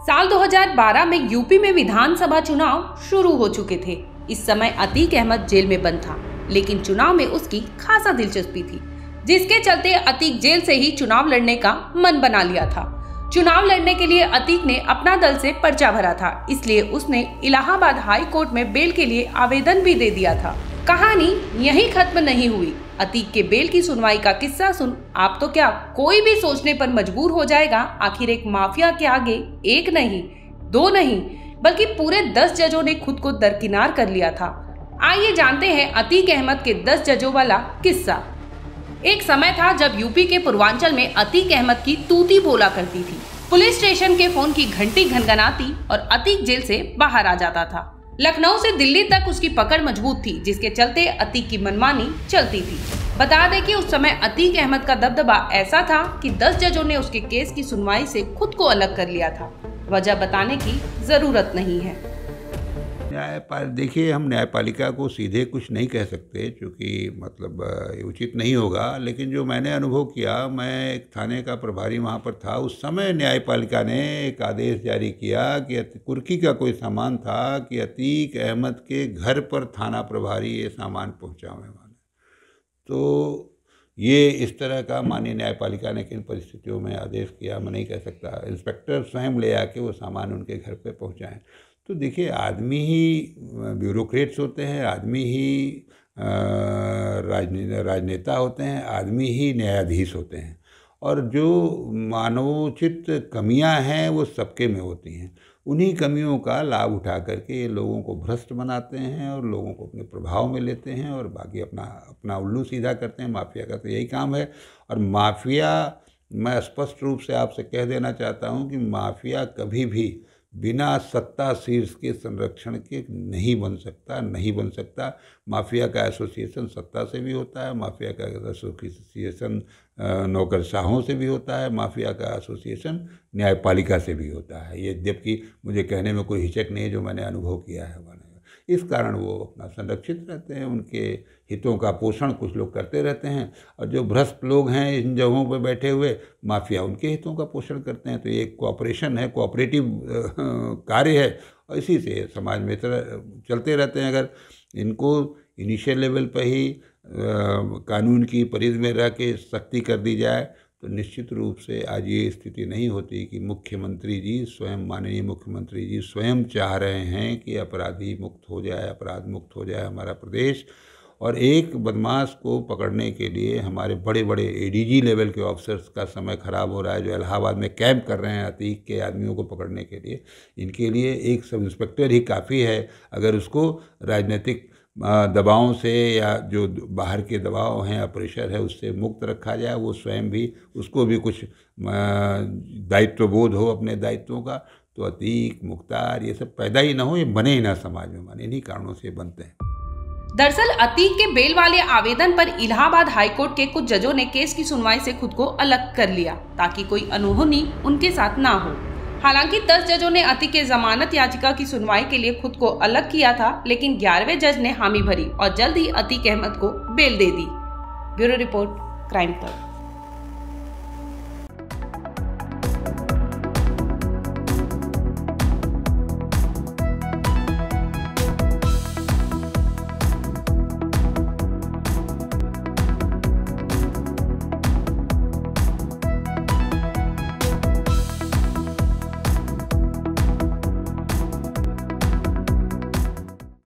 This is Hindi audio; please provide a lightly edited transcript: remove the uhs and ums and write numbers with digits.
साल 2012 में यूपी में विधानसभा चुनाव शुरू हो चुके थे। इस समय अतीक अहमद जेल में बंद था, लेकिन चुनाव में उसकी खासा दिलचस्पी थी, जिसके चलते अतीक जेल से ही चुनाव लड़ने का मन बना लिया था। चुनाव लड़ने के लिए अतीक ने अपना दल से पर्चा भरा था, इसलिए उसने इलाहाबाद हाई कोर्ट में बेल के लिए आवेदन भी दे दिया था। कहानी यहीं खत्म नहीं हुई। अतीक के बेल की सुनवाई का किस्सा सुन आप तो क्या कोई भी सोचने पर मजबूर हो जाएगा। आखिर एक माफिया के आगे एक नहीं, दो नहीं, बल्कि पूरे 10 जजों ने खुद को दरकिनार कर लिया था। आइए जानते हैं अतीक अहमद के 10 जजों वाला किस्सा। एक समय था जब यूपी के पूर्वांचल में अतीक अहमद की तूती बोला करती थी। पुलिस स्टेशन के फोन की घंटी घनघनाती और अतीक जेल से बाहर आ जाता था। लखनऊ से दिल्ली तक उसकी पकड़ मजबूत थी, जिसके चलते अतीक की मनमानी चलती थी। बता दें कि उस समय अतीक अहमद का दबदबा ऐसा था कि 10 जजों ने उसके केस की सुनवाई से खुद को अलग कर लिया था। वजह बताने की जरूरत नहीं है। देखिए, हम न्यायपालिका को सीधे कुछ नहीं कह सकते, क्योंकि मतलब उचित नहीं होगा। लेकिन जो मैंने अनुभव किया, मैं एक थाने का प्रभारी वहाँ पर था, उस समय न्यायपालिका ने एक आदेश जारी किया कि कुर्की का कोई सामान था कि अतीक अहमद के घर पर थाना प्रभारी ये सामान पहुँचाने वाले। तो ये इस तरह का माननीय न्यायपालिका ने किन परिस्थितियों में आदेश किया मैं नहीं कह सकता। इंस्पेक्टर स्वयं ले आके वो सामान उनके घर पे पहुँचाएँ। तो देखिए, आदमी ही ब्यूरोक्रेट्स होते हैं, आदमी ही राजनेता होते हैं, आदमी ही न्यायाधीश होते हैं, और जो मानवोचित कमियां हैं वो सबके में होती हैं। उन्हीं कमियों का लाभ उठा करके ये लोगों को भ्रष्ट बनाते हैं और लोगों को अपने प्रभाव में लेते हैं और बाकी अपना उल्लू सीधा करते हैं। माफिया का तो यही काम है। और माफिया, मैं स्पष्ट रूप से आपसे कह देना चाहता हूँ कि माफिया कभी भी बिना सत्ता शीर्ष के संरक्षण के नहीं बन सकता। माफिया का एसोसिएशन सत्ता से भी होता है, माफिया का एसोसिएशन नौकरशाहों से भी होता है, माफिया का एसोसिएशन न्यायपालिका से भी होता है। ये जबकि मुझे कहने में कोई हिचक नहीं है, जो मैंने अनुभव किया है। इस कारण वो अपना संरक्षित रहते हैं, उनके हितों का पोषण कुछ लोग करते रहते हैं, और जो भ्रष्ट लोग हैं इन जगहों पर बैठे हुए, माफिया उनके हितों का पोषण करते हैं। तो ये कोऑपरेशन है, कोऑपरेटिव कार्य है, और इसी से समाज में चलते रहते हैं। अगर इनको इनिशियल लेवल पर ही कानून की परिधि में रह के सख्ती कर दी जाए तो निश्चित रूप से आज ये स्थिति नहीं होती कि मुख्यमंत्री जी स्वयं, माननीय मुख्यमंत्री जी स्वयं चाह रहे हैं कि अपराधी मुक्त हो जाए, अपराध मुक्त हो जाए हमारा प्रदेश। और एक बदमाश को पकड़ने के लिए हमारे बड़े बड़े एडीजी लेवल के ऑफिसर्स का समय ख़राब हो रहा है, जो इलाहाबाद में कैंप कर रहे हैं अतीक के आदमियों को पकड़ने के लिए। इनके लिए एक सब इंस्पेक्टर ही काफ़ी है। अगर उसको राजनीतिक दबावों से या जो बाहर के दबाव हैं या प्रेशर है उससे मुक्त रखा जाए, वो स्वयं भी, उसको भी कुछ दायित्व बोध हो अपने दायित्वों का, तो अतीक, मुख्तार ये सब पैदा ही ना हो, ये बने ही ना समाज में, माने इन्हीं कारणों से बनते हैं। दरअसल अतीक के बेल वाले आवेदन पर इलाहाबाद हाईकोर्ट के कुछ जजों ने केस की सुनवाई से खुद को अलग कर लिया, ताकि कोई अनहोनी उनके साथ ना हो। हालांकि 10 जजों ने अतीक के जमानत याचिका की सुनवाई के लिए खुद को अलग किया था, लेकिन 11वें जज ने हामी भरी और जल्द ही अतीक अहमद को बेल दे दी। Bureau report, crime club.